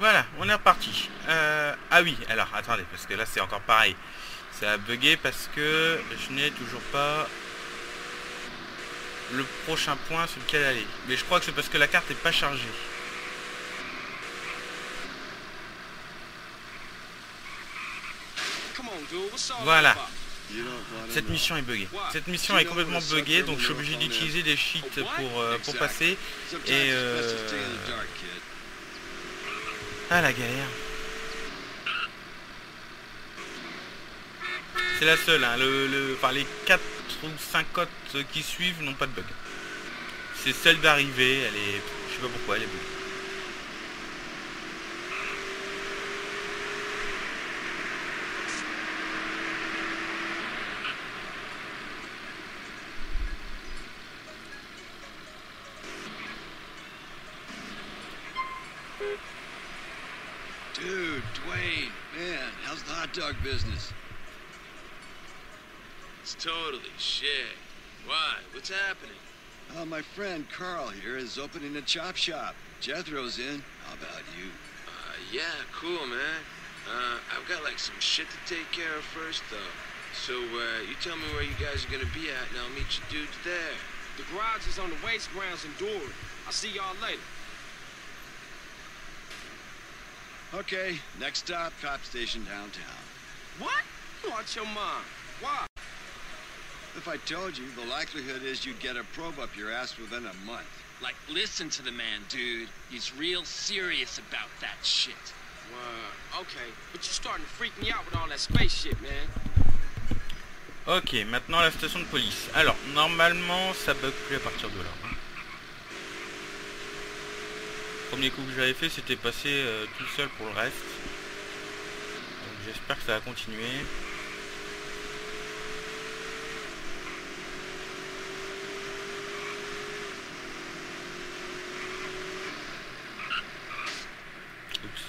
Voilà, on est reparti. Ah oui, alors attendez, parce que là c'est encore pareil. Ça a bugué parce que je n'ai toujours pas le prochain point sur lequel aller. Mais je crois que c'est parce que la carte n'est pas chargée. Voilà. Cette mission est buggée. Cette mission est complètement buggée, donc je suis obligé d'utiliser des cheats pour passer. Et ah la galère. C'est la seule, hein. Enfin, les 4 ou 5 cotes qui suivent n'ont pas de bug. C'est celle d'arrivée, elle est... Je sais pas pourquoi elle est buggée. Dude, Dwayne, man, how's the hot dog business? It's totally shit. Why? What's happening? My friend Carl here is opening a chop shop. Jethro's in. How about you? Yeah, cool, man. I've got like some shit to take care of first, though. So, you tell me where you guys are gonna be at, and I'll meet you dudes there. The garage is on the waste grounds in Dory. I'll see y'all later. Okay, next stop, cop station downtown. What? Watch your mom. Why? If I told you, the likelihood is you'd get a probe up your ass within a month. Like, listen to the man, dude. He's real serious about that shit. Okay, but you're starting to freak me out with all that space shit, man. Ok, maintenant la station de police. Alors, normalement, ça bug plus à partir de là. Le premier coup que j'avais fait, c'était passer tout seul pour le reste. Donc j'espère que ça va continuer. Oups.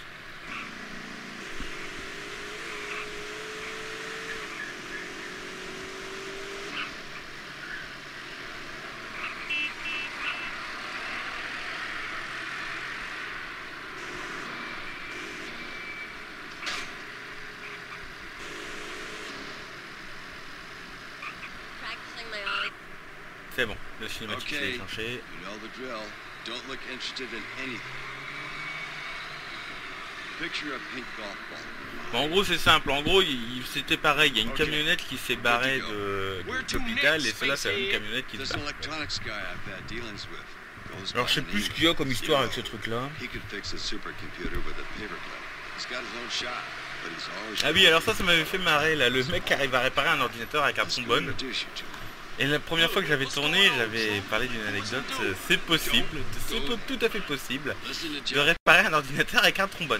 C'est bon, le cinématique s'est Okay, déclenché. you know the drill. Don't look interested in anything. Picture a pink golf ball. Bon, en gros c'est simple, en gros c'était pareil, il y a une camionnette qui s'est barrée de l'hôpital et cela c'est une camionnette qui se There's an barre. electronics guy I've had dealings with. Goes Alors je sais by the plus name ce qu'il y a comme of histoire Zero. avec ce truc là. He could fix a supercomputer with a paperclip. He's got his own shop, but he's always... Ah oui, alors ça m'avait fait marrer là, le mec qui arrive à réparer un ordinateur avec un trombone. Et la première fois que j'avais tourné, j'avais parlé d'une anecdote, c'est possible, c'est tout à fait possible de réparer un ordinateur avec un trombone.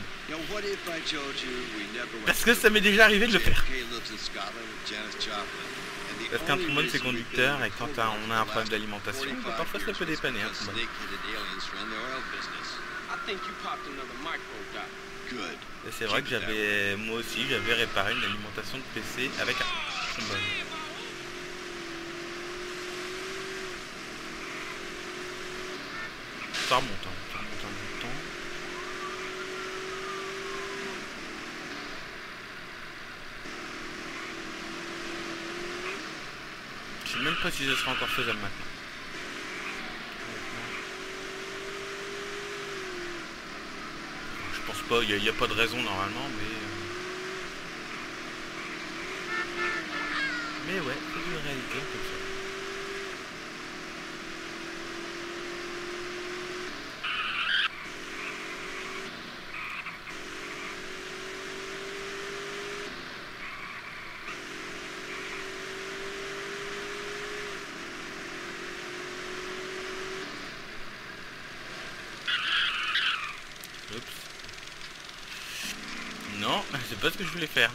Parce que ça m'est déjà arrivé de le faire. Parce qu'un trombone c'est conducteur et quand on a un problème d'alimentation, bah, parfois ça peut dépanner un trombone. Et c'est vrai que moi aussi j'avais réparé une alimentation de PC avec un trombone. Ça remonte, ça remonte un bout de temps. Je sais même pas si ce sera encore faisable maintenant. Je pense pas, il n'y a pas de raison normalement, mais ouais, c'est une réalité comme ça. Non, c'est pas ce que je voulais faire.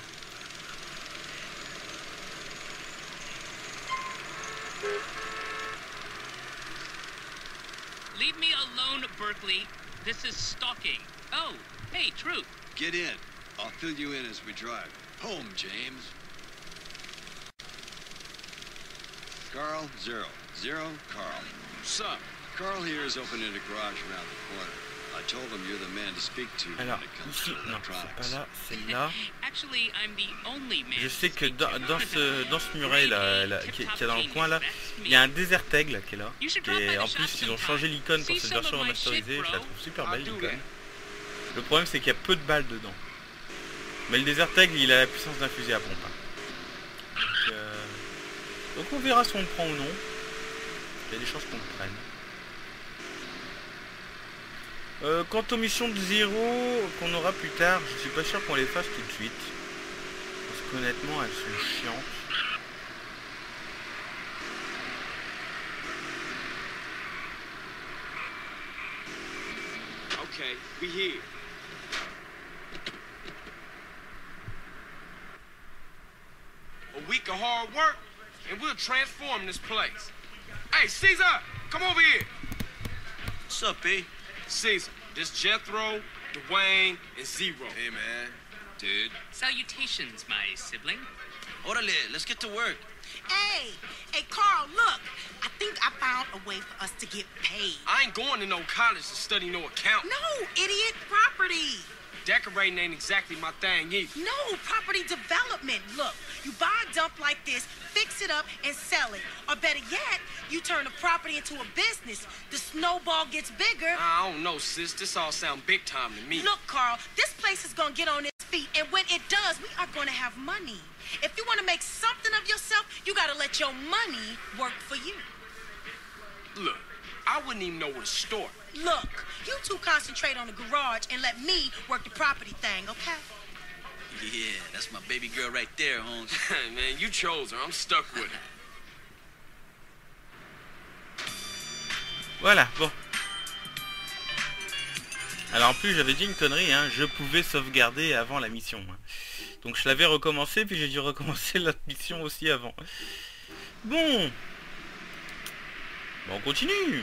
Leave me alone, Berkeley. This is stalking. Oh, hey, Truth. Get in. I'll fill you in as we drive. Home, James. Carl, Zero. Zero, Carl. What's up? Carl here is opening a garage around the corner. I told him you're the man to speak to when Alors, it comes ici, to non, c'est electronics. pas là, c'est là. Actually, I'm the only man Je sais to que speak to. dans ce muret là, qui est dans le coin là, il y a un Desert Eagle qui est là. Et en plus, ils ont changé l'icône pour cette version remasterisée. Je la trouve super belle l'icône. Le problème, c'est qu'il y a peu de balles dedans. Mais le Desert Eagle, il a la puissance d'un fusil à pompe. Donc on verra si on le prend ou non. Il y a des chances qu'on le prenne. Quant aux missions de Zero qu'on aura plus tard, je suis pas sûr qu'on les fasse tout de suite. Parce qu'honnêtement, elles sont chiantes. Okay, we here. A week of hard work, and we'll transform this place. Hey, Caesar, come over here. What's up, B? Caesar, this Jethro, Dwayne, and Zero. Hey, man. Dude. Salutations, my sibling. Orale, let's get to work. Hey, Carl, look. I think I found a way for us to get paid. I ain't going to no college to study no accounting. No, idiot, property. Decorating ain't exactly my thing either. No, property development. Look, you buy a dump like this, fix it up, and sell it. Or better yet, you turn the property into a business. The snowball gets bigger. I don't know, sis. This all sound big time to me. Look, Carl, this place is gonna get on its feet, and when it does, we are gonna have money. If you want to make something of yourself, you gotta let your money work for you. Look, I wouldn't even know where to start. Look, you two concentrate on the garage and let me work the property thing, okay? Yeah, that's my baby girl right there, Holmes. Man, you chose her. I'm stuck with her. Voilà, bon. Alors en plus j'avais dit une connerie, hein, je pouvais sauvegarder avant la mission. Hein. Donc je l'avais recommencé, puis j'ai dû recommencer la mission aussi avant. Bon. Bon, on continue.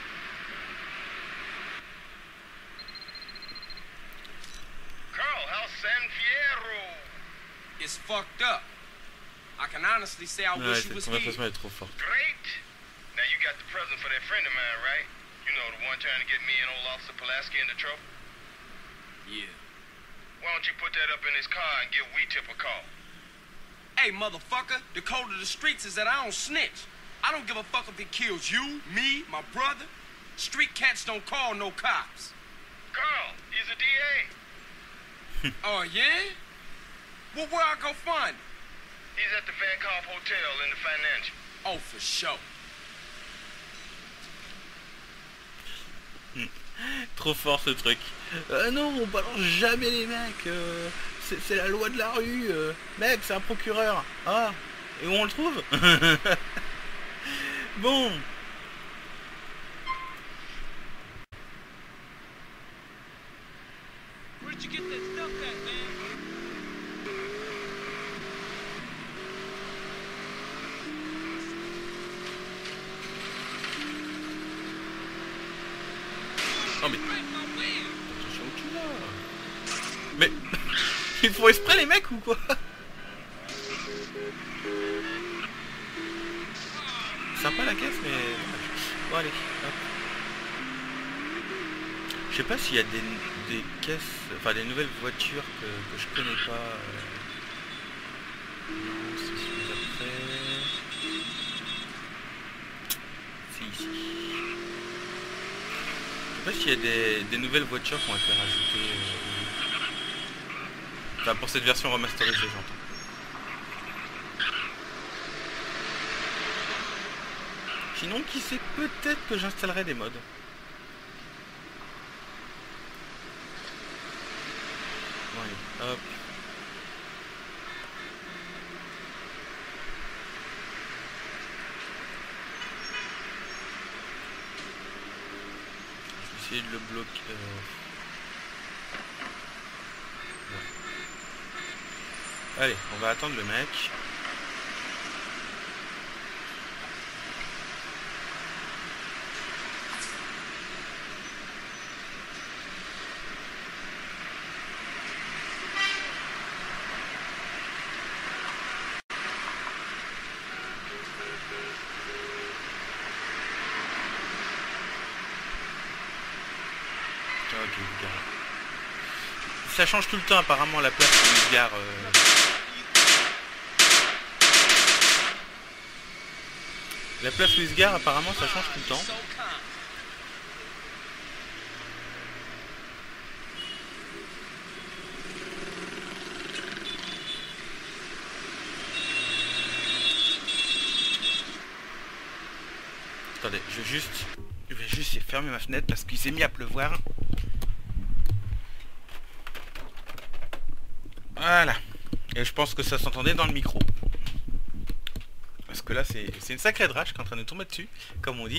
Carl, how's San Fierro? It's fucked up. I can honestly say I Ouais, wish you cette was conversation here. est trop forte. Great. Now you got the present for that friend of mine, right? You know, the one trying to get me and old Officer Pulaski into trouble? Yeah. Why don't you put that up in his car and give Wee-Tip a call? Hey, motherfucker, the code of the streets is that I don't snitch. I don't give a fuck if it kills you, me, my brother. Street cats don't call no cops. Carl, he's a DA. Oh, yeah? Well, where I go find him? He's at the Van Calf Hotel in the Financial. Oh, for sure. Trop fort ce truc. Non, on balance jamais les mecs. C'est la loi de la rue. Mec, c'est un procureur. Ah, et où on le trouve? Bon. Where'd you get that stuff at, man? Non mais... Attention où tu vas. Mais... Ils font exprès les mecs ou quoi? Sympa la caisse mais... Bon allez, hop. Je sais pas s'il y a des caisses... Enfin des nouvelles voitures que je connais pas. Non, c'est celui d'après. Si, ici. Je sais pas s'il y a des nouvelles voitures qui ont été rajoutées enfin pour cette version remasterisée j'entends. Sinon qui sait, peut-être que j'installerai des mods. Bon allez, hop. Essayer de le bloquer. Ouais. Allez, on va attendre le mec. Ok, ça change tout le temps apparemment la place où il se gare. La place où il se gare apparemment ça change tout le temps. Attendez, je vais juste fermer ma fenêtre parce qu'il s'est mis à pleuvoir. Voilà. Et je pense que ça s'entendait dans le micro. Parce que là, c'est une sacrée drache qui est en train de tomber dessus, comme on dit.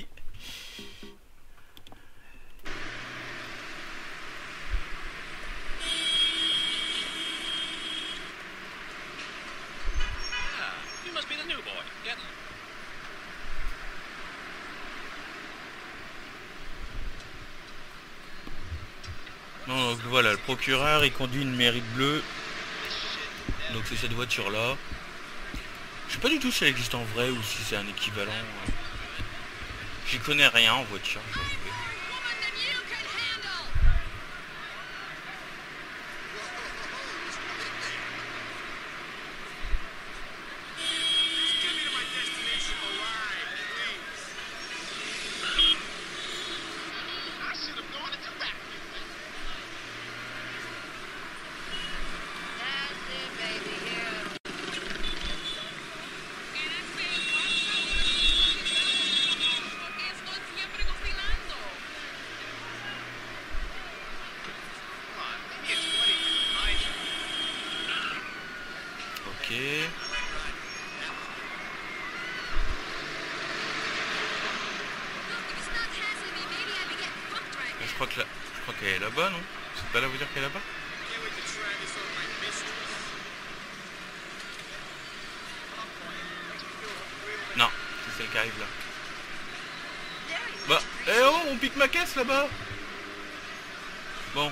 You must be the new boy. Getting Non, donc voilà, le procureur, il conduit une Mérite bleue. Donc c'est cette voiture-là. Je sais pas du tout si elle existe en vrai ou si c'est un équivalent. J'y connais rien en voiture. Ok. Je crois qu'elle est là-bas, non? C'est pas là vous dire qu'elle est là-bas? Non, c'est celle qui arrive là. Bah, eh oh, on pique ma caisse là-bas. Bon.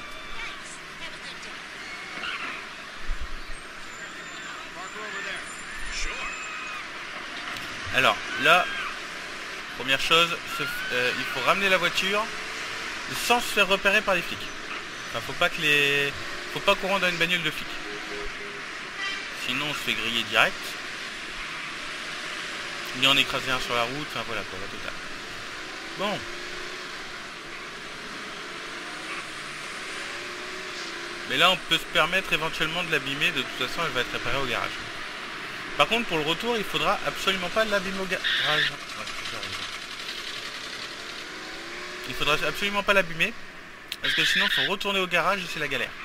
Alors, là, première chose, il faut ramener la voiture sans se faire repérer par les flics. Enfin, faut pas qu'on rentre dans une bagnole de flics. Sinon, on se fait griller direct. Ni en écraser un sur la route, enfin voilà quoi, la totale. Bon. Mais là, on peut se permettre éventuellement de l'abîmer. De toute façon, elle va être réparée au garage. Par contre, pour le retour, il faudra absolument pas l'abîmer au garage. Il faudra absolument pas l'abîmer. Parce que sinon, il faut retourner au garage et c'est la galère.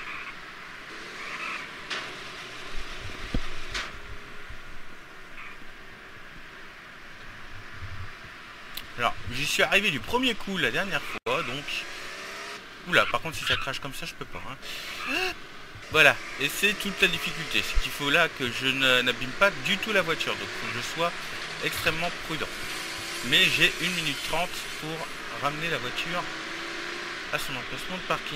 Alors, j'y suis arrivé du premier coup la dernière fois, donc... Oula, par contre, si ça crache comme ça, je peux pas. Hein. Voilà, et c'est toute la difficulté. C'est qu'il faut là que je n'abîme pas du tout la voiture. Donc, il faut que je sois extrêmement prudent. Mais j'ai 1 minute 30 pour ramener la voiture à son emplacement de parking.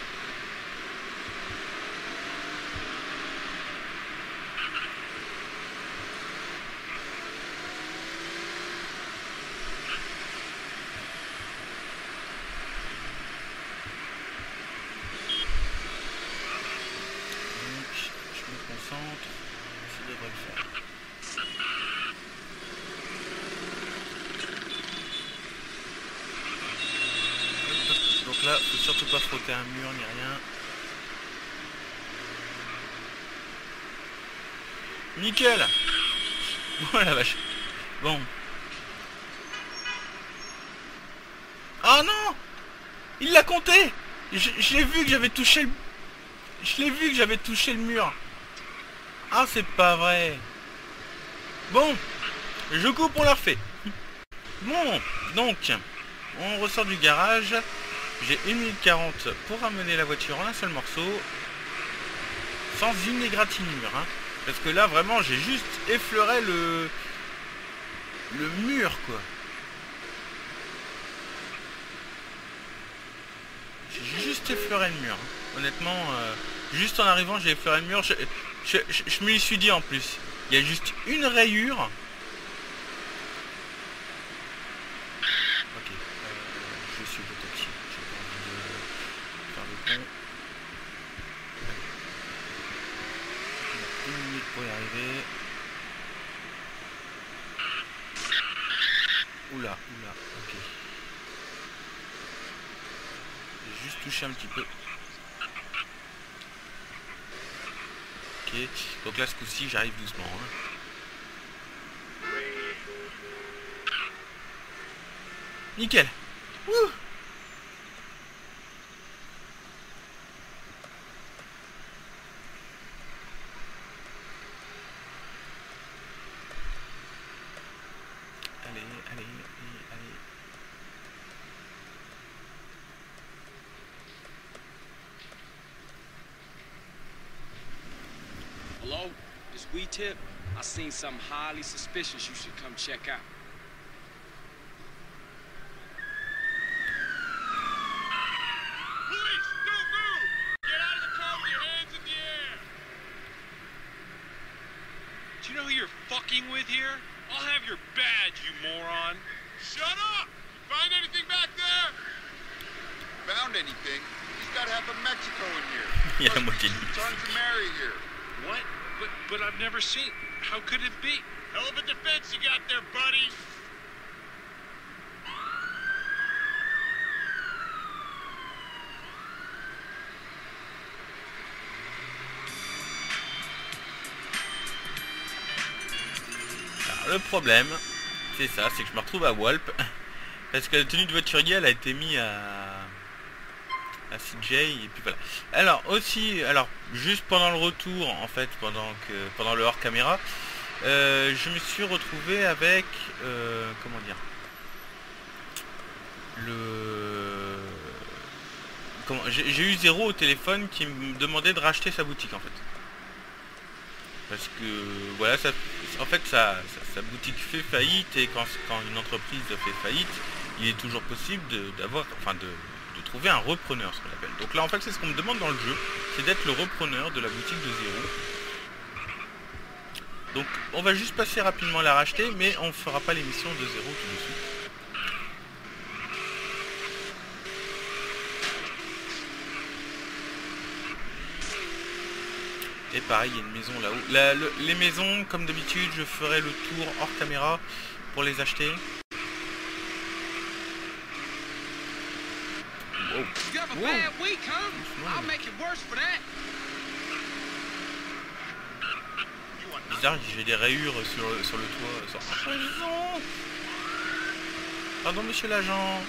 Ça devrait le faire. Donc là, faut surtout pas frotter un mur ni rien. Nickel. Oh la vache. Bon. Ah non, il l'a compté. Je l'ai vu que j'avais touché le... Je l'ai vu que j'avais touché le mur. Ah, c'est pas vrai. Bon, je coupe, on la refait. Bon, donc, on ressort du garage. J'ai 1 minute 40 pour ramener la voiture en un seul morceau. Sans une égratignure. Hein, parce que là, vraiment, j'ai juste effleuré le mur, quoi. J'ai juste effleuré le mur. Hein. Honnêtement, juste en arrivant, j'ai effleuré le mur. Je me suis dit en plus, il y a juste une rayure. Ok, je suis au taxi. J'ai pas envie de faire le con. 1 minute pour y arriver. Oula, ok. J'ai juste touché un petit peu. Ok, donc là ce coup-ci j'arrive doucement. Hein. Nickel. Wouh. Allez. Hello? This We Tip? I seen something highly suspicious you should come check out. Police, don't move! Get out of the car with your hands in the air! Do you know who you're fucking with here? I'll have your badge, you moron! Shut up! You find anything back there? Found anything? He's got half of Mexico in here. Il y a la moitié de Tons of Mary here. What? But I've never seen... How could it be? Hell of a defense you got there, buddy! Alors, le problème, c'est ça, c'est que je me retrouve à Walp. Parce que la tenue de voiturier, elle a été mise à CJ et puis voilà. Alors aussi, juste pendant le retour, en fait, pendant le hors caméra, je me suis retrouvé avec comment dire, j'ai eu Zéro au téléphone qui me demandait de racheter sa boutique en fait. Parce que voilà, en fait sa boutique fait faillite et quand une entreprise fait faillite, il est toujours possible de trouver un repreneur, ce qu'on appelle. Donc là en fait c'est ce qu'on me demande dans le jeu, c'est d'être le repreneur de la boutique de Zéro. Donc on va juste passer rapidement la racheter, mais on fera pas l'émission de Zéro tout de suite. Et pareil, il y a une maison là-haut. Les maisons, comme d'habitude, je ferai le tour hors caméra pour les acheter. Wow. Bizarre, j'ai des rayures sur le toit. Pardon, monsieur l'agent.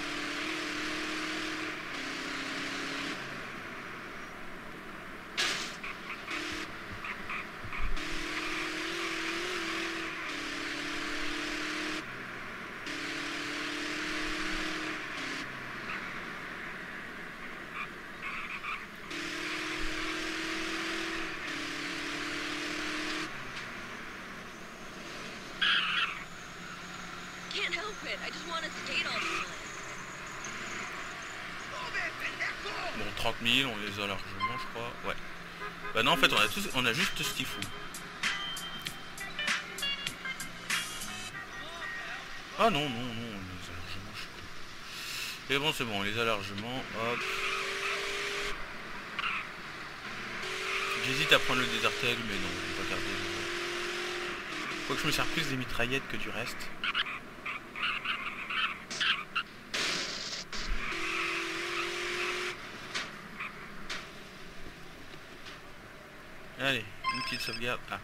Bon, 30 000, on les a largement, je crois. Ouais. Bah non, en fait, on a juste ce qu'il faut. Ah non, on les a largement, je crois. Et bon, c'est bon, on les a largement. Hop. J'hésite à prendre le Desertel, mais non, on va garder. Quoique je me sers plus des mitraillettes que du reste. Allez, une petite sauvegarde. Ah.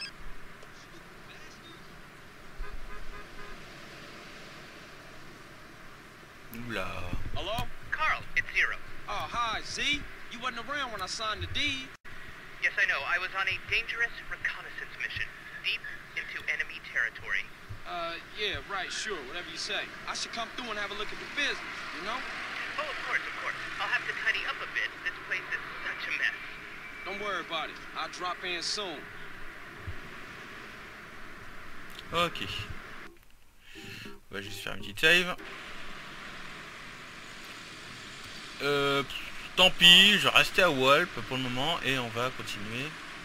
Oula. Hello? Carl, it's Zero. Oh, hi, Z. You wasn't around when I signed the deed. Yes, I know. I was on a dangerous reconnaissance mission, deep into enemy territory. Yeah, right, sure, whatever you say. I should come through and have a look at the business, you know? Oh, of course, of course. I'll have to tidy up a bit. This place is such a mess. Don't worry about it. I'll drop in soon. Ok. On va juste faire une petite save. Tant pis, je vais rester à Walp pour le moment et on va continuer.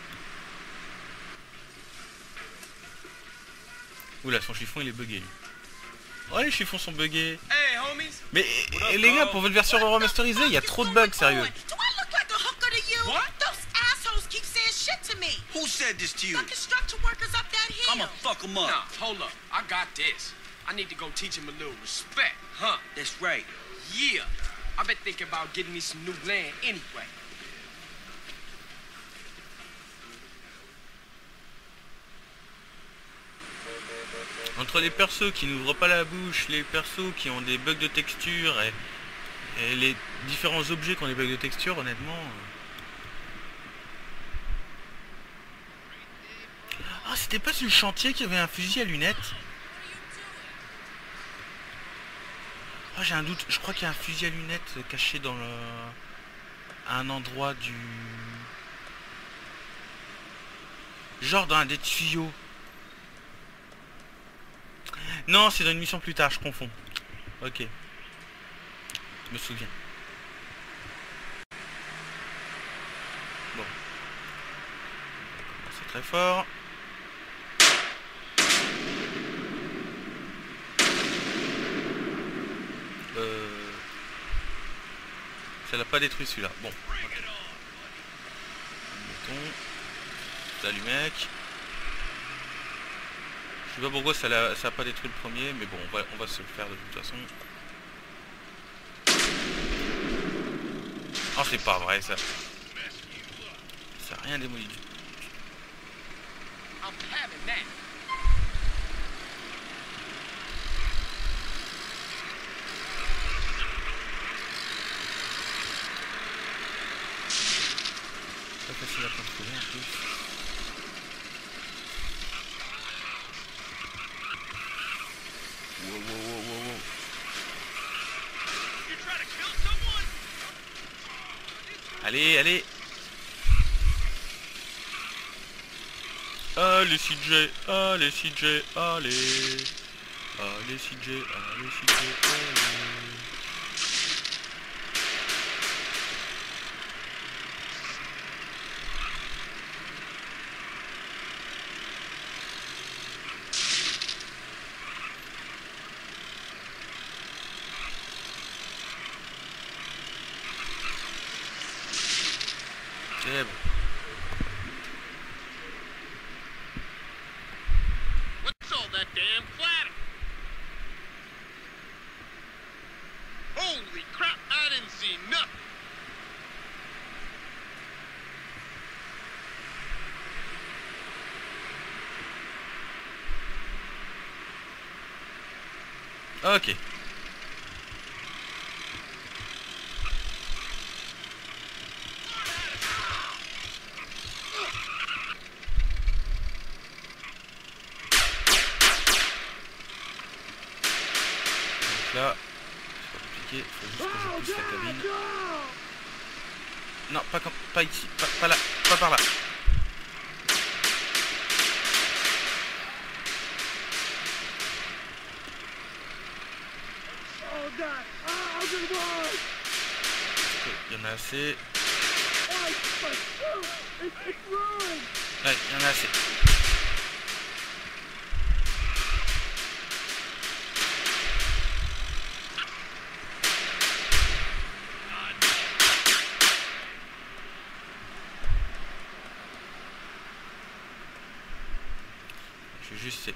Oula, son chiffon il est bugué lui. Oh, les chiffons sont buggés. Hey, homies. Mais et les gars, pour votre version remasterisée, il y a trop de bugs, sérieux. Who said this to you? The construction workers up that hill. I'ma fuck them up. Nah, hold up. I got this. I need to go teach him a little respect, huh? That's right. Yeah. I've been thinking about getting me some new land anyway. Entre les persos qui n'ouvrent pas la bouche, les persos qui ont des bugs de texture et les différents objets qui ont des bugs de texture, honnêtement... Ah, c'était pas sur le chantier qu'il y avait un fusil à lunettes? Ah, j'ai un doute. Je crois qu'il y a un fusil à lunettes caché dans le... à un endroit du... genre dans un des tuyaux. Non, c'est dans une mission plus tard, je confonds. Ok. Je me souviens. Bon. C'est très fort. Ça l'a pas détruit celui-là. Bon. Okay. Mettons. Salut mec. Je sais pas pourquoi ça a pas détruit le premier, mais bon, on va se le faire de toute façon. Oh, c'est pas vrai ça. Ça a rien démoli du tout. Pas facile à contrôler en plus. Wow, wow, wow, wow, wow. Allez, allez. Allez CJ, allez CJ, allez. Allez CJ, allez CJ, allez. What's all that damn clatter? Holy crap, I didn't see nothing. Ok. Là, c'est pas compliqué, il faut juste que je pousse la cabine. Non, pas ici, pas là, pas par là. Il y en a assez. Ouais, il y en a assez. Je vais juste...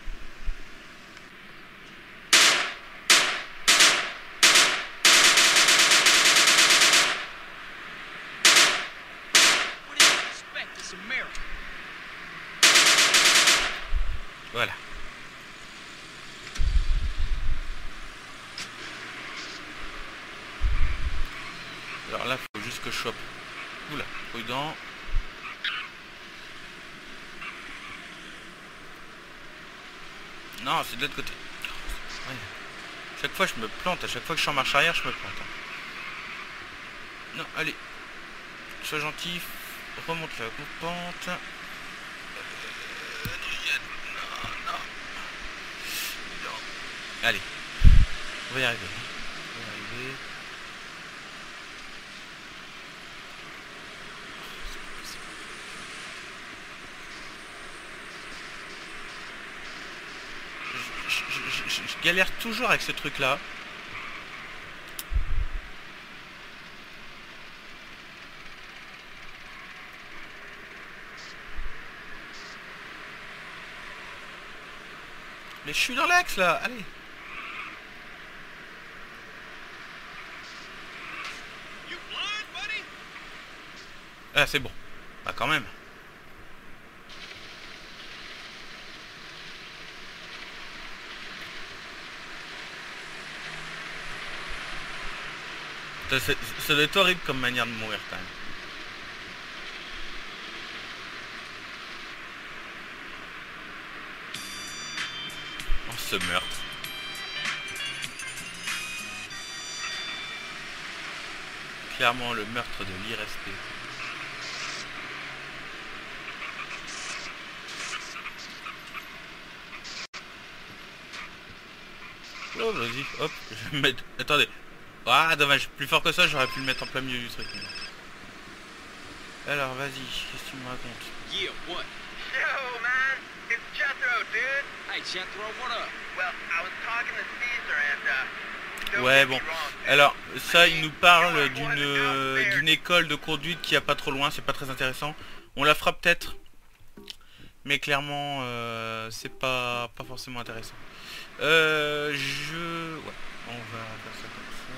Voilà. Alors là, il faut juste que je chope. Oula, prudent. Non, c'est de l'autre côté. Ouais. Chaque fois, je me plante. À chaque fois que je suis en marche arrière, je me plante. Non, allez. Sois gentil. Remonte la pente. Non. Allez. On va y arriver. On va y arriver. Je galère toujours avec ce truc là. Mais je suis dans l'axe là, allez. Ah c'est bon. Bah quand même. Ça doit être horrible comme manière de mourir quand même. Oh ce meurtre. Clairement le meurtre de l'irrespect. Oh vas-y, hop, je vais me mettre... Attendez. Ah dommage, plus fort que ça, j'aurais pu le mettre en plein milieu du truc. Alors vas-y, qu'est-ce que tu me racontes? Yeah, what? Yo, man, it's Jethro, dude. Hey, Jethro, what up? Well, I was talking to Caesar and, don't Ouais get bon, me wrong, dude. alors ça il nous parle d'une école de conduite qui a pas trop loin, c'est pas très intéressant. On la fera peut-être, mais clairement c'est pas forcément intéressant. Ouais, on va faire ça comme ça.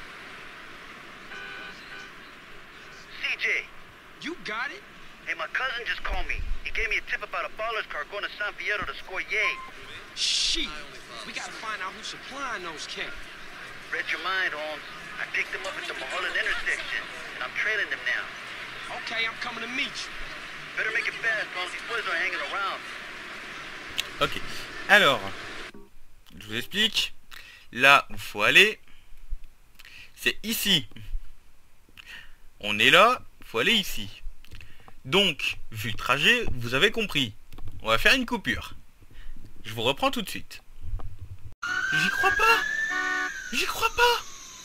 CJ, You got it? hey, my cousin just called me. He gave me a tip about a baller's car going to San Fierro to score yay. Shit. We gotta find out who's supplying those cats. Read your mind, Holmes. I picked him up at the Mulholland intersection, and I'm trailing him now. Okay, I'm coming to meet you. Better make it fast, Holmes. These boys are hanging around. Ok, alors, je vous explique. Là où il faut aller, c'est ici. On est là, il faut aller ici. Donc, vu le trajet, vous avez compris. On va faire une coupure. Je vous reprends tout de suite. J'y crois pas. J'y crois pas.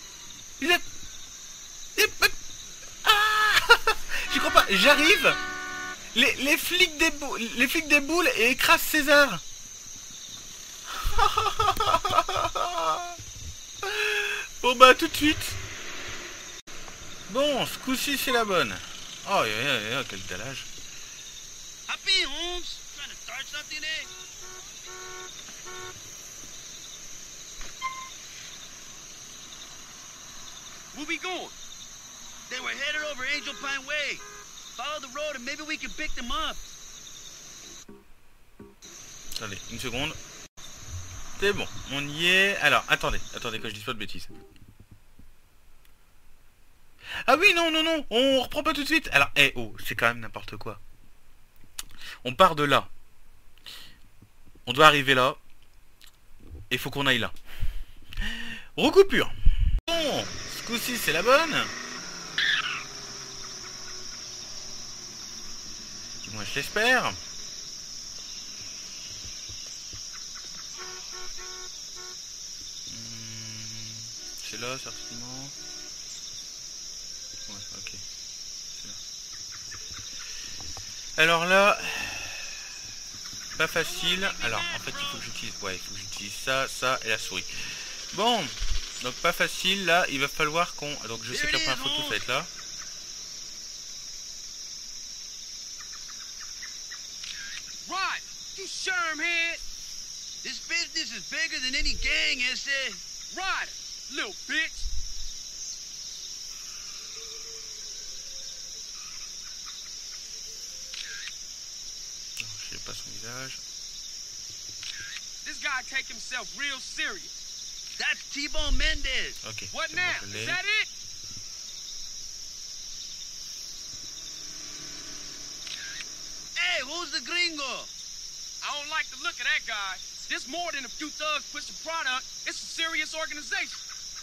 Ah j'y crois pas. J'arrive. Les flics des boules et écrasent César. Bon bah tout de suite. Bon, ce coup-ci c'est la bonne. Oh quel dallage. Happy, Holmes. Trying to start something, eh? Where we going? They were headed over Angel Pine Way. Follow the road and maybe we can pick them up. Attendez, une seconde. C'est bon, on y est. Alors, attendez que je dise pas de bêtises. Ah oui, non, on reprend pas tout de suite. Alors, c'est quand même n'importe quoi. On part de là. On doit arriver là. Et faut qu'on aille là. Recoupure. Bon, ce coup-ci c'est la bonne. Moi je l'espère. C'est là certainement. Ouais, ok. C'est là. Alors là, pas facile. Alors en fait il faut que j'utilise. Ouais, il faut que j'utilise ça et la souris. Bon, donc pas facile. Là, il va falloir qu'on. Donc je sais que la première photo ça va être là. Right, you shermhead. This business is bigger than any gang, is it? Right, little bitch. Non, je sais pas son visage. This guy take himself real serious. That's T-Bone Mendez. Ok. What c'est now? bon, je l'ai. Is that it? Hey, who's the gringo? I don't like the look of that guy. This more than a few thugs pushing product. It's a serious organization.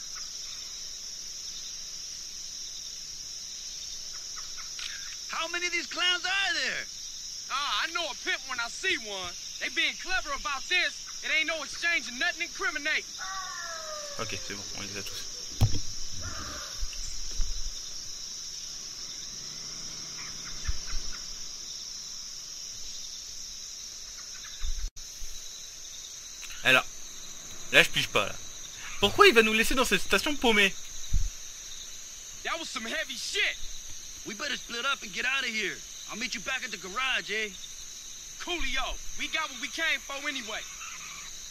How many of these clowns are there? I know a pimp when I see one. They being clever about this. It ain't no exchange of nothing incriminating. Ok, c'est bon, on les a tous. Alors, là je pige pas là. Pourquoi il va nous laisser dans cette station paumée? That was some heavy shit. We better split up and get out of here. I'll meet you back at the garage, eh? Coolio, we got what we came for anyway.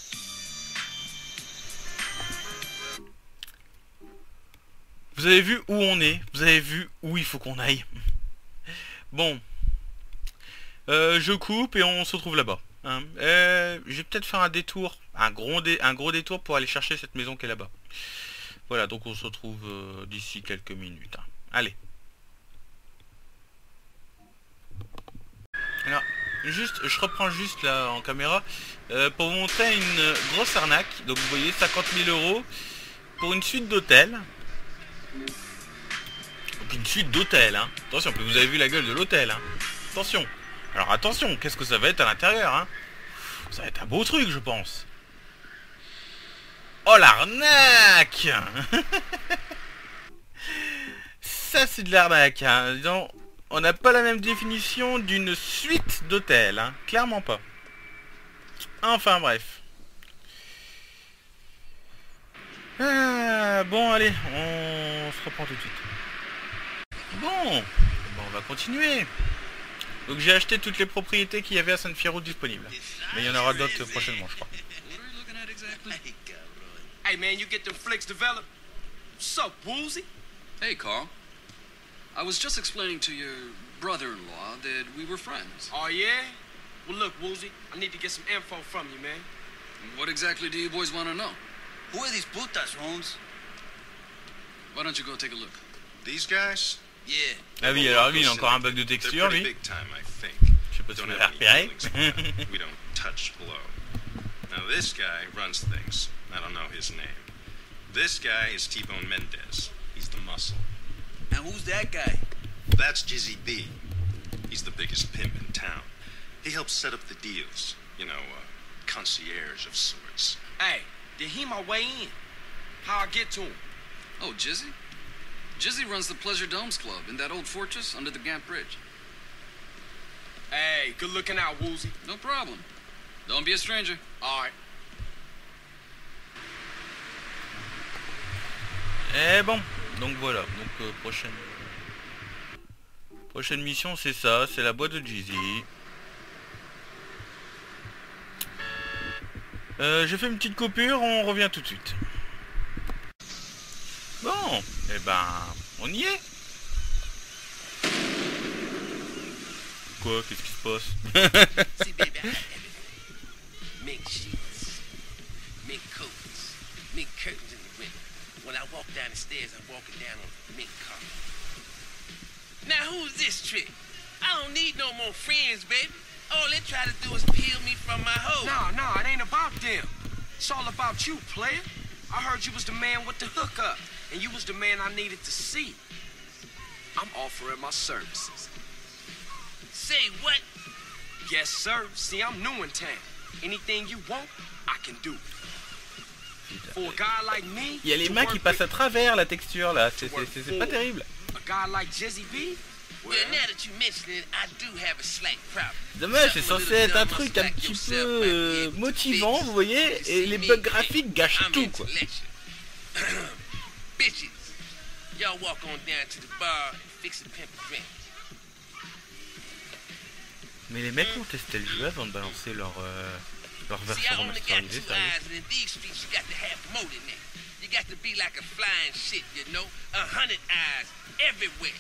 Vous avez vu où on est, vous avez vu où il faut qu'on aille. Bon. Je coupe et on se retrouve là-bas. Hein. Je vais peut-être faire un détour, un gros détour pour aller chercher cette maison qui est là-bas. Voilà, donc on se retrouve d'ici quelques minutes. Hein. Allez. Alors, je reprends juste là en caméra pour vous montrer une grosse arnaque. Donc vous voyez 50 000 € pour une suite d'hôtel. Donc une suite d'hôtel, hein. Attention, vous avez vu la gueule de l'hôtel, hein. Attention. Alors attention, qu'est-ce que ça va être à l'intérieur, hein? Ça va être un beau truc, je pense. Oh l'arnaque. Ça c'est de l'arnaque, hein. Disons, on n'a pas la même définition d'une suite d'hôtel, hein. Clairement pas. Enfin bref. Bon allez, on se reprend tout de suite. Bon, on va continuer. Donc j'ai acheté toutes les propriétés qu'il y avait à San Fierro disponibles. Mais il y en aura d'autres prochainement, je crois. Hey man, you get them flicks developed? What's up, Woozy? Hey, Carl. I was just explaining to your brother-in-law that we were friends. Oh yeah? Well look, Woozy, I need to get some info from you, man. What exactly do you boys want to know? Who are these putas, Holmes? Why don't you go take a look? These guys? Yeah. Ah oui, alors lui il a encore un bug de texture, lui. Big time, I think. Je sais pas si Don't vous have l'avez any repéré. feelings about it. We don't touch blow. Now this guy runs things. I don't know his name. This guy is T-Bone Mendez. He's the muscle. And who's that guy? That's Jizzy B. He's the biggest pimp in town. He helps set up the deals. You know, concierge of sorts. Hey, did he my way in? How I get to him? Oh, Jizzy? Jizzy runs the Pleasure Domes Club in that old fortress under the Gant Bridge. Hey, good looking out, Woozy. No problem. Don't be a stranger. All right. Et bon, donc voilà, donc prochaine mission c'est ça, c'est la boîte de Jizzy. J'ai fait une petite coupure, on revient tout de suite. Bon, et ben, on y est. Quoi, qu'est-ce qui se passe? See, baby, I have everything. Mink sheets, mink coats, mink curtains in the window. When I walk down the stairs, I'm walking down on mink carpet. Now, who's this trick? I don't need no more friends, baby. All they try to do is peel me from my hoe. Nah, it ain't about them. It's all about you, player. I heard you was the man with the hookup, and you was the man I needed to see. I'm offering my services. Say what? Yes, sir. See, I'm new in town. Anything you want, I can do. For a guy like me, Il y a les mains qui passent à travers la texture là, c'est pas terrible. A guy like Jizzy B? Well, now that you mention it, I do have a slight problem. Dommage, c'est censé être un truc un petit peu motivant, vous voyez, et les bugs graphiques gâchent tout, quoi. Bitches, y'all walk on down to the bar and fix a pimp a drink. Mais les mecs ont testé le jeu avant de balancer leur See, I version only got remasterisée, two sérieux. eyes, and in these streets, you got to have more than that. You got to be like a flying shit, you know? 100 eyes everywhere.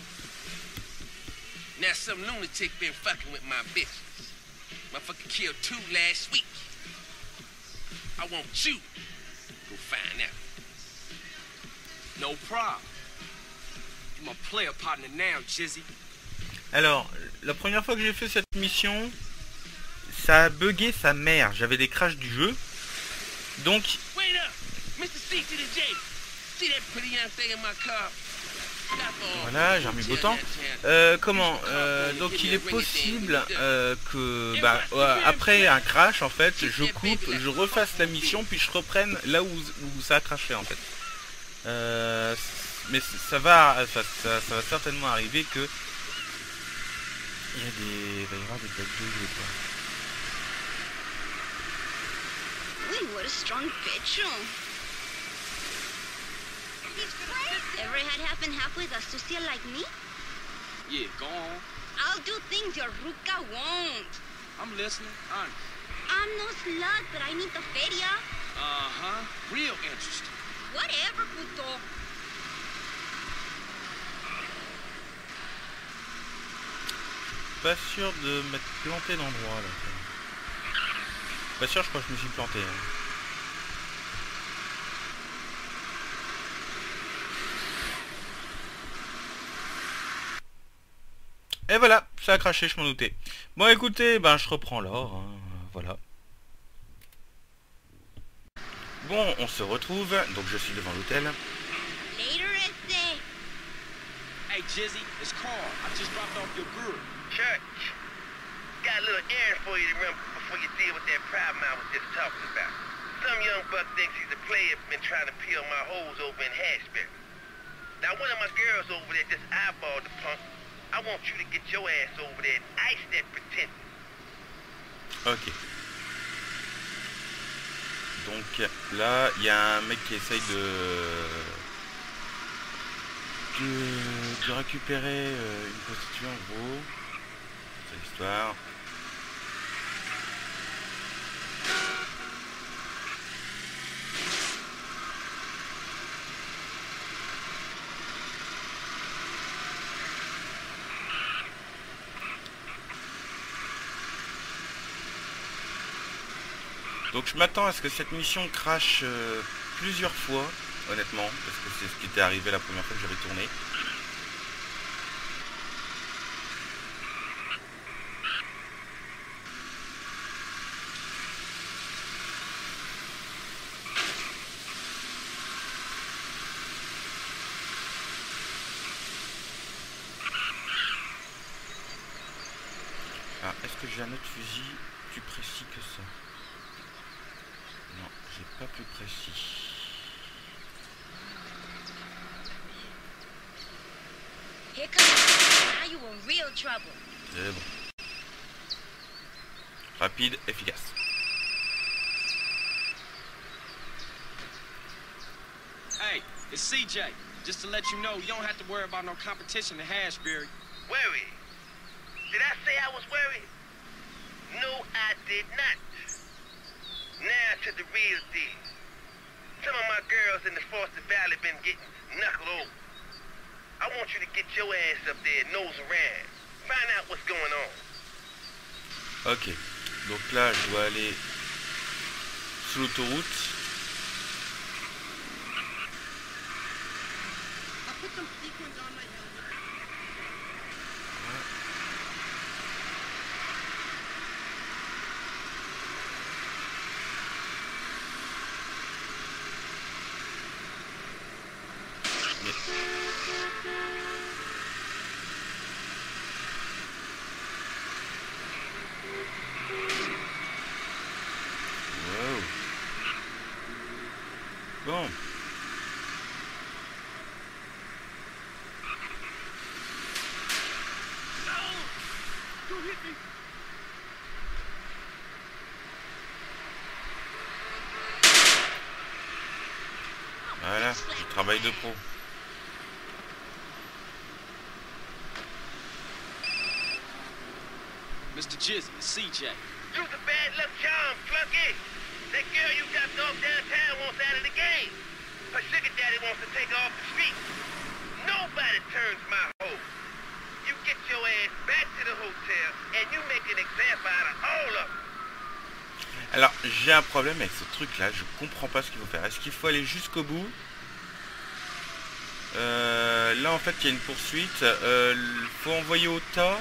Now, some lunatic been fucking with my bitches. Motherfucker killed 2 last week. I want you to go find out. No problem. You my player partner now, Jizzy. Alors, la première fois que j'ai fait cette mission, ça a bugué sa mère. J'avais des crashs du jeu. Donc, Wait up! Mr. C to the J. See that pretty young thing in my car? voilà, j'ai remis beau temps. Donc il est possible que après un crash en fait, je coupe, je refasse la mission puis je reprenne là où ça a crashé en fait. Mais ça va certainement arriver que il va y avoir des bugs de jeu quoi. Wait, what a strong bedroom. Ever had half and half with a sucia like me? Yeah, go on. I'll do things your ruca won't. I'm listening. Honest. I'm no slut, but I need the feria. Uh-huh. Real interesting. Whatever, puto. pas sûr de m'être planté d'endroit là. Pas sûr, je crois que je me suis planté. Hein. Et voilà, ça a craché, je m'en doutais. Bon écoutez, ben je reprends l'or, hein, voilà. Bon, on se retrouve, donc je suis devant l'hôtel. Hey, Jizzy, it's Carl. I just dropped off your girl. Church, got a little errand for you to run before you deal with that problem I was just talking about. Some young buck thinks he's a player, been trying to peel my holes over in Hashbury. Now, one of my girls over there just eyeballed the punk. I want you to get your ass over there and ice that pretender. Ok. Donc là, il y a un mec qui essaye de récupérer une prostituée en gros. C'est l'histoire. Donc je m'attends à ce que cette mission crache plusieurs fois, honnêtement, parce que c'est ce qui était arrivé la première fois que j'avais tourné. Ah, est-ce que j'ai un autre fusil plus précis que ça? Non, j'ai pas plus précis. Here comes. Now you in real trouble. C'est bon. Rapide, efficace. Hey, it's CJ. Just to let you know, you don't have to worry about no competition in Hashbury. Worried? Did I say I was worried? No, I did not. Now to the real deal. Some of my girls in the Foster Valley been getting knuckled over. I want you to get your ass up there, nose around. Find out what's going on. Ok. Donc là, je dois aller sur l'autoroute. Wow. Bon. Voilà, du travail de pro. Mr. Jizzy, it's CJ. You's a bad luck charm, flunky. That girl you got off downtown wants out of the game. Her sugar daddy wants to take her off the street. Nobody turns my hoe. You get your ass back to the hotel and you make an example out of all of them. Alors, j'ai un problème avec ce truc-là, je comprends pas ce qu'il faut faire. Est-ce qu'il faut aller jusqu'au bout? Là, en fait, il y a une poursuite. Faut envoyer au tas.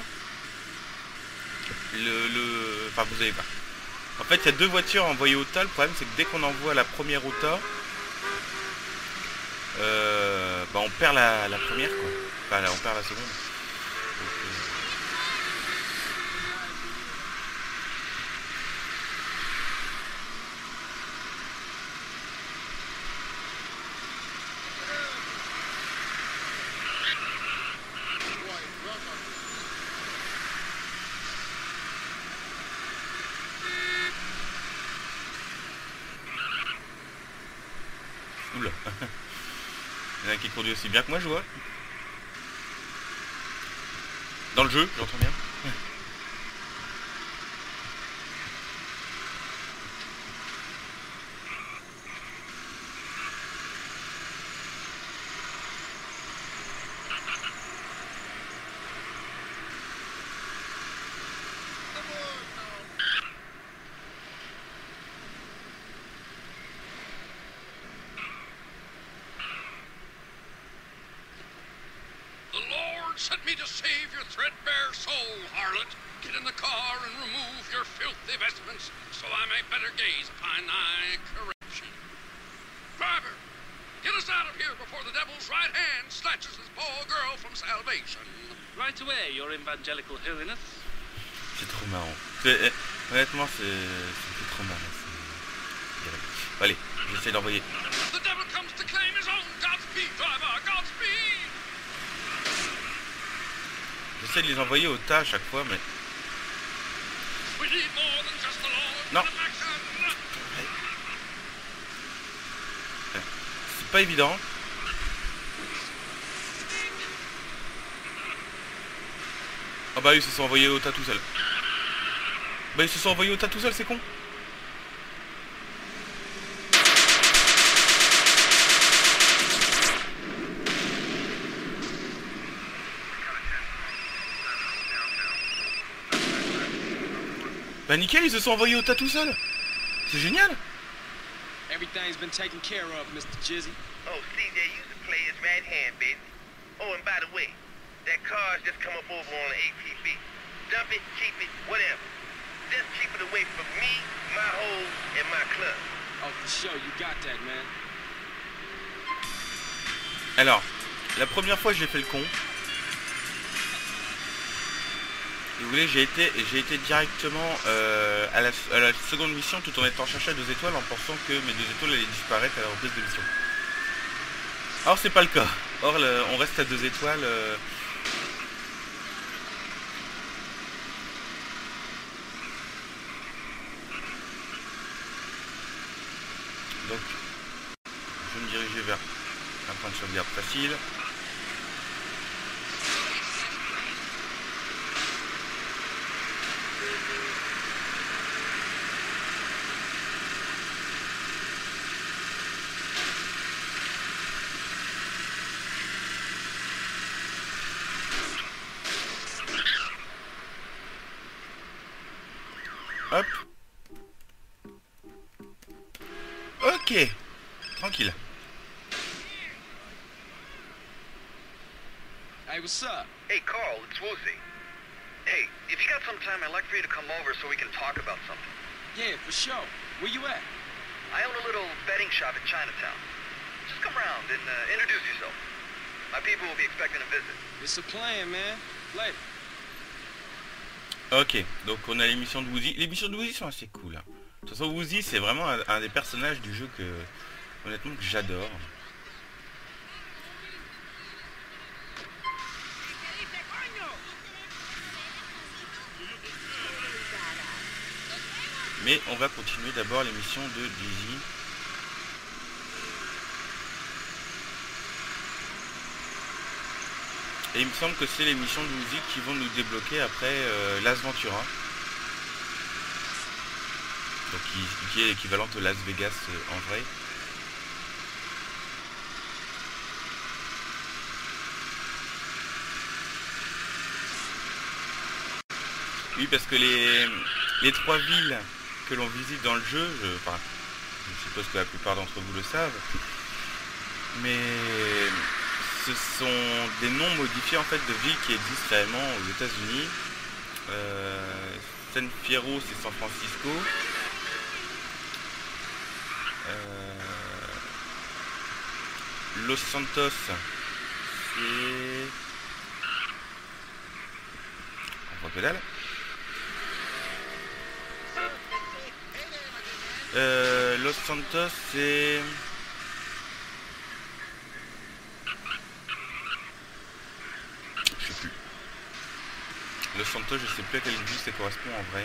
Enfin, vous savez pas. En fait, il y a deux voitures envoyées au tas. Le problème, c'est que dès qu'on envoie la première au tas, bah, on perd la première, quoi. Enfin, on perd la seconde. Donc, oula. Il y en a qui conduit aussi bien que moi, je vois. Dans le jeu, j'entends bien. save your threadbare soul, harlot. Get in the car and remove your filthy vestments, so I may better gaze upon thy correction. Driver, get us out of here before the devil's right hand snatches this poor girl from salvation. Right away, your evangelical holiness. C'est trop marrant. Honnêtement, ça me fait trop marrant. Bon, allez, j'essaie d'envoyer. The devil comes to claim his own. Godspeed, driver, Godspeed. J'essaie de les envoyer au tas à chaque fois, mais... We need more than just the Lord. Non. C'est pas évident. Ah bah ils se sont envoyés au tas tout seuls. Bah ils se sont envoyés au tas tout seuls, c'est con. Bah nickel, ils se sont envoyés au tas tout seuls. C'est génial. Everything's been taken care of, Mr. Jizzy. Oh, CJ used to play his right hand, baby. Oh, and by the way, that car's just come up over on the ATV. Dump it, keep it, whatever. Just keep it away from me, my hoes, and my club. Oh, for sure, you got that, man. Alors, la première fois j'ai fait le con. Si vous voulez, j'ai été directement à la seconde mission tout en étant cherché à 2 étoiles en pensant que mes 2 étoiles allaient disparaître à la reprise de mission. Alors c'est pas le cas. Or on reste à 2 étoiles. Donc je vais me diriger vers un point de sauvegarde facile. Hop. Ok. Tranquille. Hey, what's up? Hey, Carl, it's Woozy. Hey, if you got some time, I'd like for you to come over so we can talk about something. Yeah, for sure. Where you at? I own a little betting shop in Chinatown. Just come around and introduce yourself. My people will be expecting a visit. It's a plan, man. Later. Ok, donc on a l'émission de Woozy. Les missions de Woozy sont assez cool. Hein. De toute façon, Woozy, c'est vraiment un des personnages du jeu que, honnêtement, que j'adore. Mais on va continuer d'abord l'émission de Dizzy. Et il me semble que c'est les missions de musique qui vont nous débloquer après Las Ventura. Donc qui est l'équivalent de Las Vegas en vrai. Oui, parce que les 3 villes que l'on visite dans le jeu, je suppose que la plupart d'entre vous le savent, mais ce sont des noms modifiés en fait de villes qui existent réellement aux États-Unis. San Fierro, c'est San Francisco. Los Santos, c'est... on voit que dalle. Los Santos, c'est... je sais plus. Los Santos, je sais plus à quelle ville ça correspond en vrai.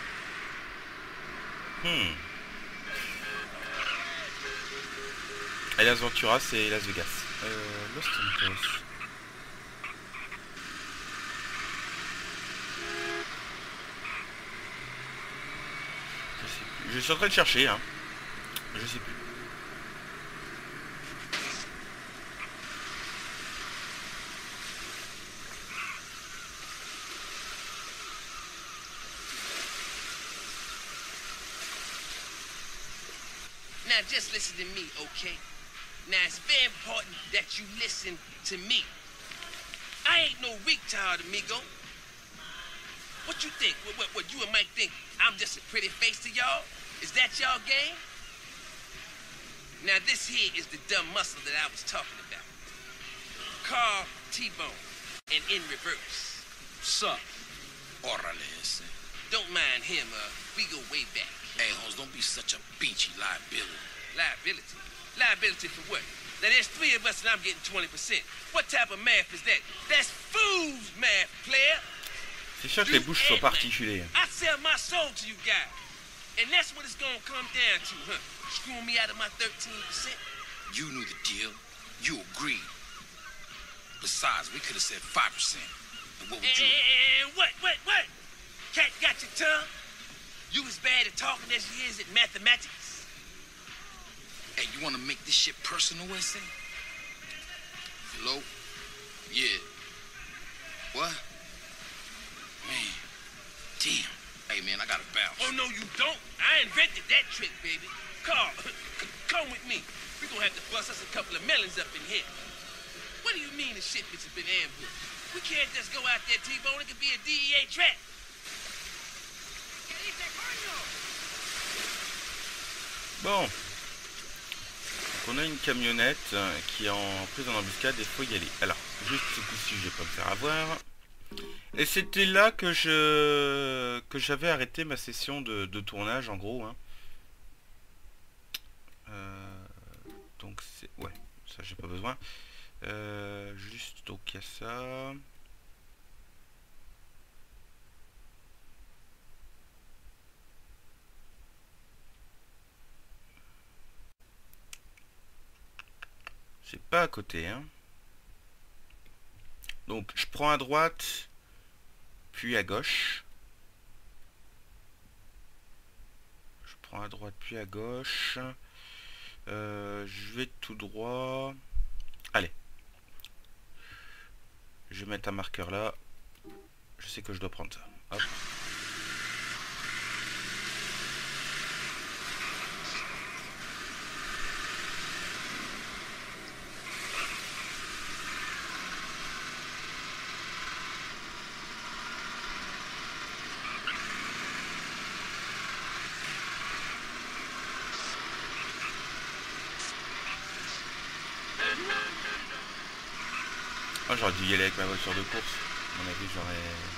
Et Las Ventura, c'est Las Vegas. Los Santos. Je sais plus. Je suis en train de chercher, hein. Je sais plus. Now just listen to me, okay? Now it's very important that you listen to me. I ain't no retard, amigo. What you think? What you and Mike think? I'm just a pretty face to y'all? Is that y'all game? Now this here is the dumb muscle that I was talking about. Carl T-Bone, and in reverse. Sup? Orale ese. Don't mind him, we go way back. Hey, Holmes, don't be such a beachy liability. Liability? Liability for what? Now there's 3 of us and I'm getting 20%. What type of math is that? That's fool's math, player. C'est sûr que les bouches sont particuliers. I sell my soul to you guys. And that's what it's gonna come down to, huh? Screwing me out of my 13%? You knew the deal. You agreed. Besides, we could have said 5%. And what would you... And what? Cat got your tongue? You as bad at talking as you is at mathematics? Hey, you want to make this shit personal, S.A.? Hello? Yeah. What? Man. Damn. Hey, man, I gotta bounce. Oh, no, you don't. I invented that trick, baby. Carl, come with me. We're gonna have to bust us a couple of melons up in here. What do you mean the shipments have been ambushed? We can't just go out there, T-Bone. It could be a DEA trap. Bon. Donc on a une camionnette qui est en prise en embuscade et il faut y aller. Alors, juste ce coup-ci, je vais pas me faire avoir. Et c'était là que j'avais arrêté ma session de tournage, en gros. Hein. Donc c'est... Ouais, ça j'ai pas besoin. Juste, donc il y a ça... C'est pas à côté, hein. Donc je prends à droite, puis à gauche. Je prends à droite, puis à gauche. Je vais tout droit. Allez. Je vais mettre un marqueur là. Je sais que je dois prendre ça. Hop. Oh, j'aurais dû y aller avec ma voiture de course. À mon avis, j'aurais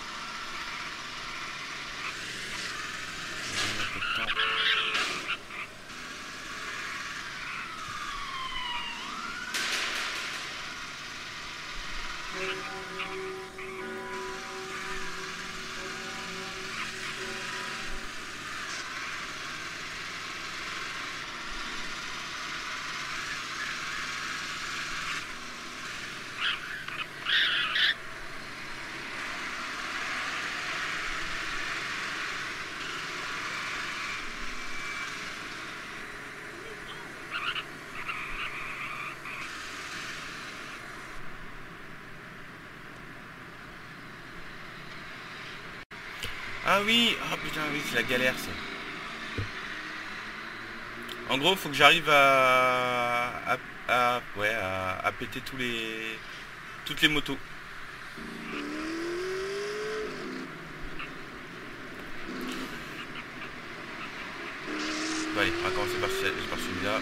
mis un peu de temps. Ah oui, oh putain, oui, c'est la galère ça. En gros, faut que j'arrive à péter toutes les motos. Bon, allez, on va commencer par celui-là.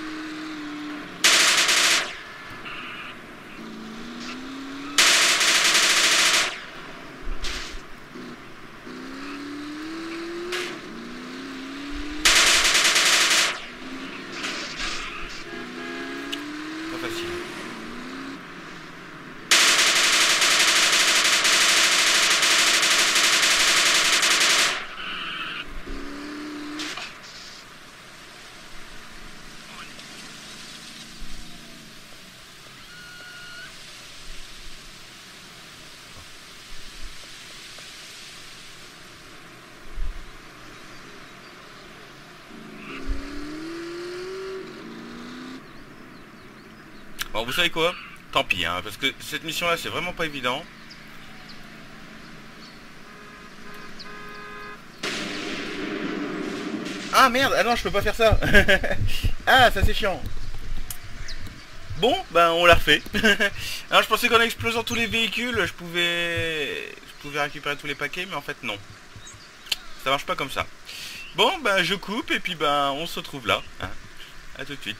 Bon, vous savez quoi? Tant pis, hein, parce que cette mission-là, c'est vraiment pas évident. Ah merde, ah non, je peux pas faire ça. Ah, ça c'est chiant. Bon, ben on l'a refait. Alors je pensais qu'en explosant tous les véhicules, je pouvais récupérer tous les paquets, mais en fait non. Ça marche pas comme ça. Bon, ben je coupe et puis ben on se retrouve là. Hein. À tout de suite.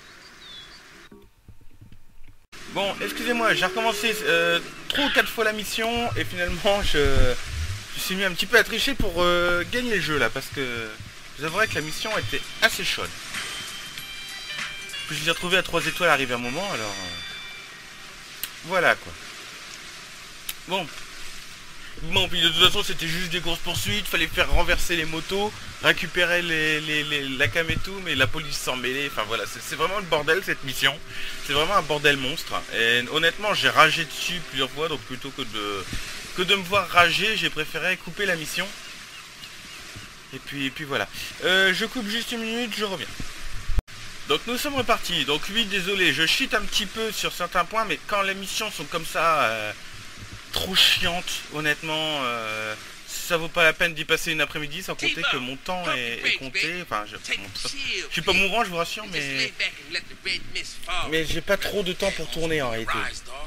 Bon, excusez-moi, j'ai recommencé 3 ou 4 fois la mission et finalement je suis mis un petit peu à tricher pour gagner le jeu là, parce que je vous avouerai que la mission était assez chaude. Puis je l'ai retrouvé à 3 étoiles arrivé à un moment, alors... voilà, quoi. Bon, puis de toute façon, c'était juste des courses poursuites, fallait faire renverser les motos, récupérer la cam et tout, mais la police s'en mêlait, enfin voilà, c'est vraiment le bordel, cette mission. C'est vraiment un bordel monstre. Et honnêtement, j'ai ragé dessus plusieurs fois, donc plutôt que de me voir rager, j'ai préféré couper la mission. Et puis voilà. Je coupe juste une minute, je reviens. Donc nous sommes repartis. Donc oui, désolé, je cheat un petit peu sur certains points, mais quand les missions sont comme ça, trop chiantes, honnêtement, ça vaut pas la peine d'y passer une après-midi, sans compter que mon temps est compté. Enfin, je suis pas mourant, je vous rassure, mais j'ai pas trop de temps pour tourner en réalité.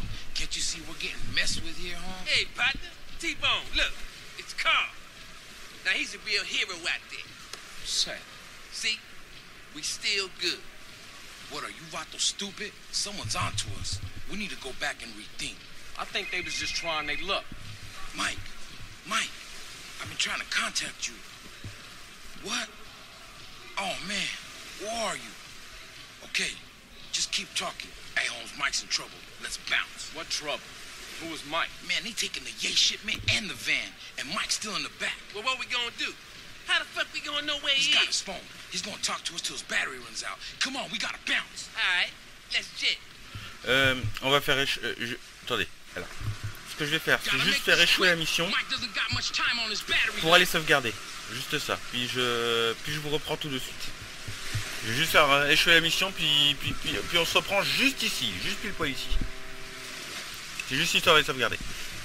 Hey, partner, T-Bone, look, it's Carl. Now he's a real hero out there. Say, See? We still good. what are you, Vato, stupid? Someone's onto us. We need to go back and rethink. I think they was just trying their luck. Mike, I've been trying to contact you. What? Oh, man, where are you? Okay, just keep talking. Hey, Holmes, Mike's in trouble. Let's bounce. What trouble? Who was Mike? Man, they taking the Yay shipment and the van, and Mike's still in the back. Well, what we gonna do? How the fuck we gonna know where He's he got is? his phone. He's gonna talk to us till his battery runs out. Come on, we gotta bounce. Alright, let's jet. On va faire attendez, alors. Ce que je vais faire, c'est juste faire échouer la mission pour aller sauvegarder. Juste ça. Puis je vous reprends tout de suite. Je vais juste faire échouer la mission, puis on se reprend juste ici, juste pile poil ici. C'est juste histoire de sauvegarder.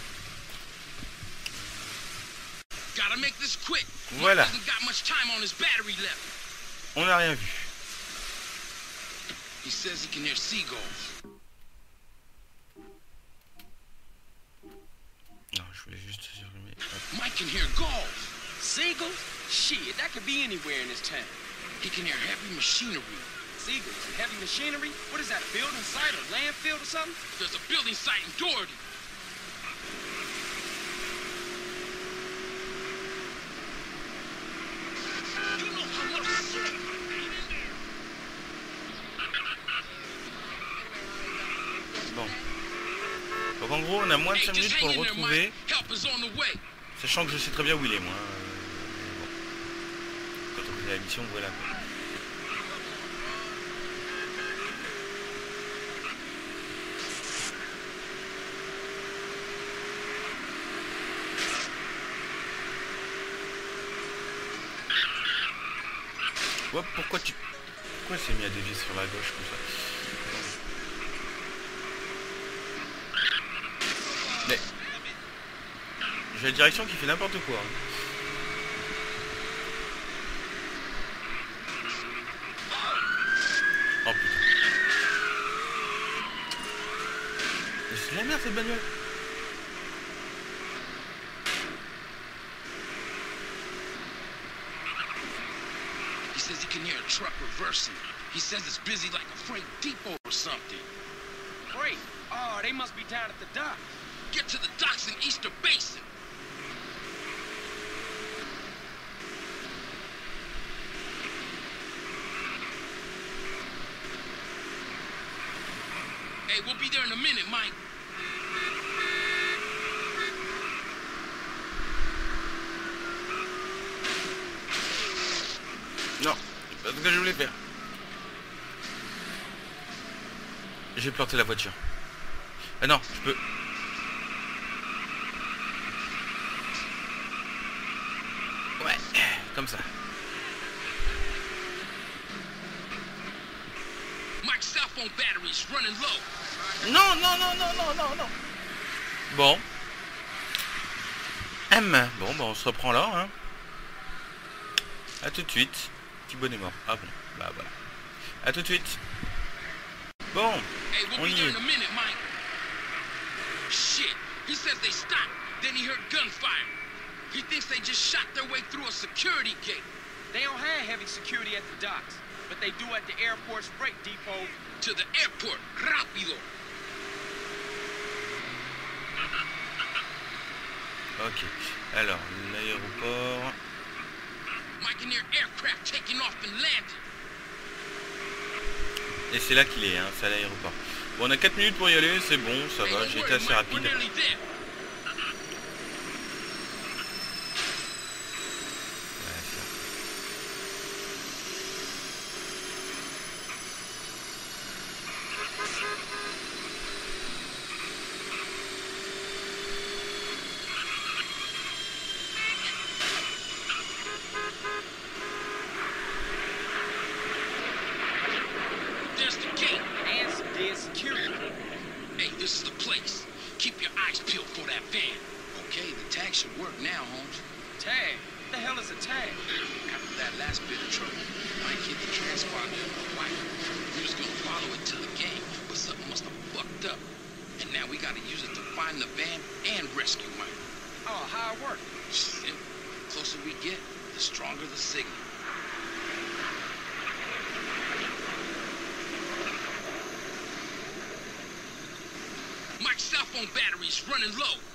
Voilà. On n'a rien vu. He says he can hear seagulls. Non, je voulais juste surlumer. Mike can hear gulls. Seagulls? Shit, that could be anywhere in this town. He can hear heavy machinery. Seagulls and heavy machinery? What is that, a building site or landfill or something? There's a building site in Doherty. You know how much shit. Bon. Donc en gros, on a moins de 5 minutes pour le retrouver. Sachant que je sais très bien où il est, moi. Bon. Quand on fait la mission, voilà. Ouais, pourquoi c'est mis à dévier sur la gauche comme ça? Mais j'ai la direction qui fait n'importe quoi. Oh putain. C'est de la merde cette bagnole. He says he can hear a truck reversing. He says it's busy like a freight depot or something. Great. Oh, they must be down at the dock. Get to the docks in Easter Basin. Hey, we'll be there in a minute, Mike. Non, c'est pas ce que je voulais faire. J'ai planté la voiture. Ah non, je peux... Ouais, comme ça. Non, non, non, non, non, non, non. Bon. Bon, bah on se reprend là, hein. A tout de suite. Petit bonnet mort. Ah bon, bah voilà. A tout de suite. Bon, Hey, we'll on be y there est. in a minute, Mike. Shit. He says they stopped. Then he heard gunfire. He thinks they just shot their way through a security gate. They don't have heavy security at the docks, but they do at the airport's freight depot. To the airport. Rápido. Ok, alors l'aéroport. Mike and their aircraft taking off and landing. Et c'est là qu'il est, hein, c'est à l'aéroport. Bon, on a 4 minutes pour y aller, c'est bon, ça va, j'ai été assez rapide. There's the gate. And some dead security. Hey, this is the place. Keep your eyes peeled for that van. Okay, the tag should work now, Holmes. Tag? What the hell is a tag? After that last bit of trouble, Mike hit the transponder in the wife. We was gonna follow it to the game, but something must have fucked up. And now we gotta use it to find the van and rescue Mike. Oh, how it work? Shit. The closer we get, the stronger the signal. Mike's cell phone battery's running low.